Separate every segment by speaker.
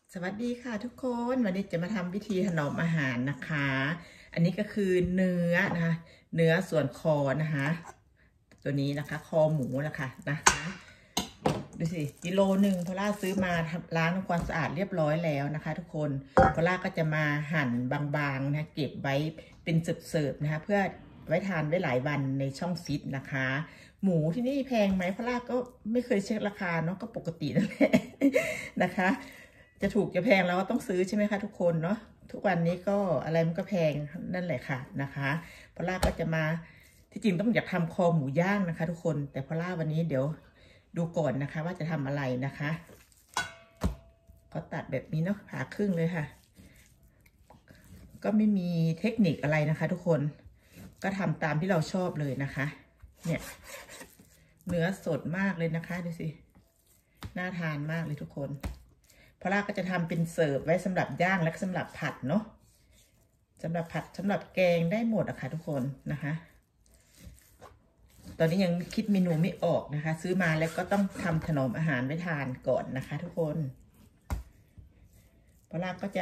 Speaker 1: สวัสดีค่ะทุกคนวันนี้จะมาทำวิธีถนอมอาหารนะคะอันนี้ก็คือเนื้อนะคะเนื้อส่วนคอนะคะตัวนี้นะคะคอหมูนะคะดูสิกิโลหนึ่งพอล่าซื้อมาล้างทำความสะอาดเรียบร้อยแล้วนะคะทุกคนพอล่าก็จะมาหั่นบางๆนะเก็บไว้เป็นเสิร์ฟนะคะเพื่อไว้ทานได้หลายวันในช่องฟิตนะคะหมูที่นี่แพงไหมพอล่าก็ไม่เคยเช็คราคาเนาะก็ปกตินั่นแหละนะคะจะถูกจะแพงเราก็ต้องซื้อใช่ไหมคะทุกคนเนาะทุกวันนี้ก็อะไรมันก็แพงนั่นแหละค่ะนะคะพอล่าก็จะมาที่จริงต้องอยากทำคอหมูย่างนะคะทุกคนแต่พอล่าวันนี้เดี๋ยวดูก่อนนะคะว่าจะทำอะไรนะคะเขาตัดแบบนี้เนาะผ่าครึ่งเลยค่ะก็ไม่มีเทคนิคอะไรนะคะทุกคนก็ทำตามที่เราชอบเลยนะคะเนี่ยเนื้อสดมากเลยนะคะดูสิน่าทานมากเลยทุกคนพอล่าก็จะทำเป็นเสิร์ฟไว้สำหรับย่างและสำหรับผัดเนาะสำหรับผัดสำหรับแกงได้หมดอะค่ะทุกคนนะคะตอนนี้ยังคิดเมนูไม่ออกนะคะซื้อมาแล้วก็ต้องทำถนอมอาหารไว้ทานก่อนนะคะทุกคนพอล่าก็จะ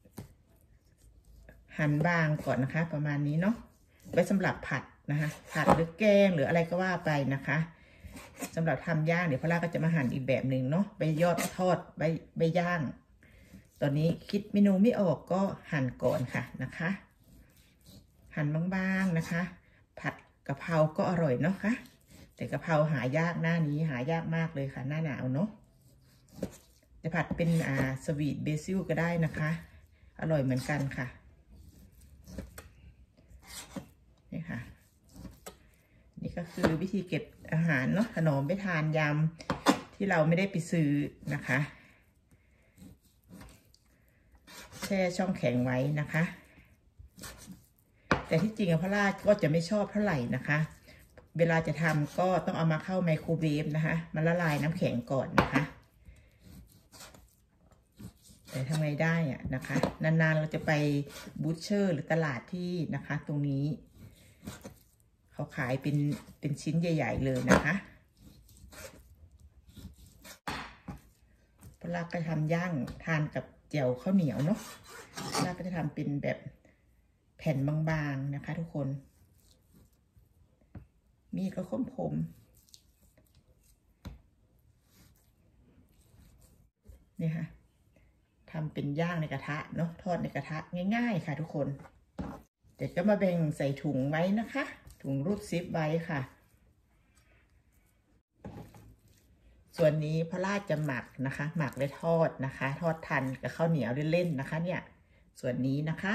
Speaker 1: หั่นบางก่อนนะคะประมาณนี้เนาะไว้สำหรับผัดนะคะผัดหรือแกงหรืออะไรก็ว่าไปนะคะสำหรับทำย่างเดี๋ยวพอล่าก็จะมาหั่นอีกแบบหนึ่งเนาะใบยอดทอดใบย่างตอนนี้คิดเมนูไม่ออกก็หั่นก่อนค่ะนะคะหั่นบางๆนะคะผัดกะเพราก็อร่อยเนาะค่ะแต่กะเพราหายากหน้านี้หายากมากเลยค่ะหน้าหนาวเนาะจะผัดเป็นสวีทเบซิลก็ได้นะคะอร่อยเหมือนกันค่ะนี่ค่ะนี่ก็คือวิธีเก็บอาหารเนาะถนอมไปทานยำที่เราไม่ได้ไปซื้อนะคะแช่ช่องแข็งไว้นะคะแต่ที่จริงพอล่าก็จะไม่ชอบเท่าไหร่นะคะเวลาจะทำก็ต้องเอามาเข้าไมโครเวฟนะคะมันละลายน้ำแข็งก่อนนะคะแต่ทำไงได้อะนะคะนานๆเราจะไปบูชเชอร์หรือตลาดที่นะคะตรงนี้เขาขายเป็นชิ้นใหญ่ๆเลยนะคะพอล่าก็ทำย่างทานกับแจ่วข้าวเหนียวเนาะพอล่าก็จะทำเป็นแบบแผ่นบางๆนะคะทุกคนมีก็คมนี่ค่ะทำเป็นย่างในกระทะเนาะทอดในกระทะง่ายๆค่ะทุกคนเดี๋ยวก็มาแบ่งใส่ถุงไว้นะคะถุงรูดซิปไว้ค่ะส่วนนี้พอล่าจะหมักนะคะหมักและทอดนะคะทอดทันกับข้าวเหนียวเล่นๆนะคะเนี่ยส่วนนี้นะคะ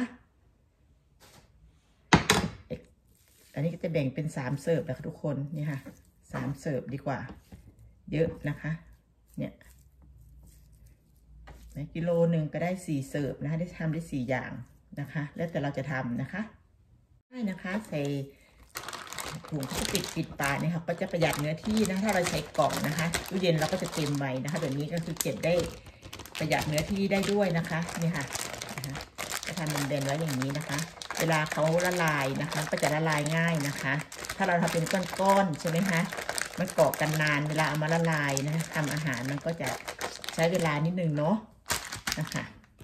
Speaker 1: อันนี้ก็จะแบ่งเป็น3เสิร์ฟนะคะทุกคนนี่ค่ะ3เสิร์ฟดีกว่าเยอะนะคะเนี่ยกิโลหนึ่งก็ได้4เสิร์ฟนะคะได้ทำได้4อย่างนะคะแล้วแต่เราจะทำนะคะได้นะคะใส่ถุงพลาสติกปิดปากเนี่ยค่ะก็จะประหยัดเนื้อที่นะถ้าเราใช้กล่องนะคะตู้เย็นเราก็จะเต็มไว้นะคะแบบนี้ก็คือเก็บได้ประหยัดเนื้อที่ได้ด้วยนะคะนี่ค่ะจะทำเป็นแบนไว้อย่างนี้นะคะเวลาเขาละลายนะคะก็จะละลายง่ายนะคะถ้าเราทำเป็นก้อนๆใช่ไหมคะมันเกาะกันนานเวลาเอามาละลายนะทำอาหารมันก็จะใช้เวลานิดนึงเนาะนะคะ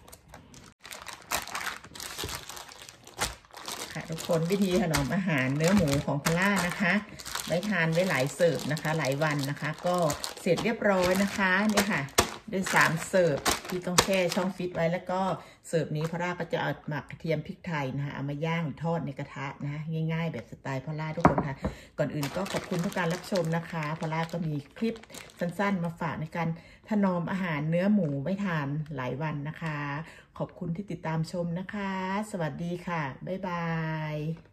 Speaker 1: ค่ะทุกคนวิธีถนอมอาหารเนื้อหมูของพอล่านะคะไว้ทานไว้หลายเสิร์ฟนะคะหลายวันนะคะก็เสร็จเรียบร้อยนะคะนี่ค่ะด้วย3เสิร์ฟที่ต้องแช่ช่องฟิตไว้แล้วก็เสิร์ฟนี้พอล่าก็จะเอาหมักกระเทียมพริกไทยนะคะเอามาย่างทอดในกระทะนะคะง่ายๆแบบสไตล์พอล่าทุกคนค่ะก่อนอื่นก็ขอบคุณทุกการรับชมนะคะพอล่าก็มีคลิปสั้นๆมาฝากในการถนอมอาหารเนื้อหมูไว้ทานหลายวันนะคะขอบคุณที่ติดตามชมนะคะสวัสดีค่ะบ๊ายบาย